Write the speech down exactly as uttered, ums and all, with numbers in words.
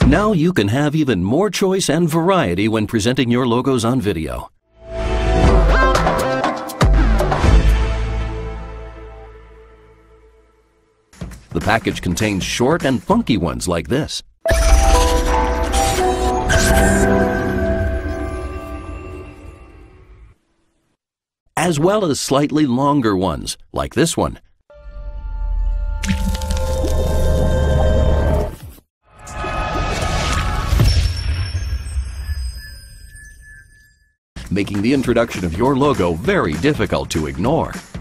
Now you can have even more choice and variety when presenting your logos on video. The package contains short and funky ones like this. As well as slightly longer ones, like this one. Making the introduction of your logo very difficult to ignore.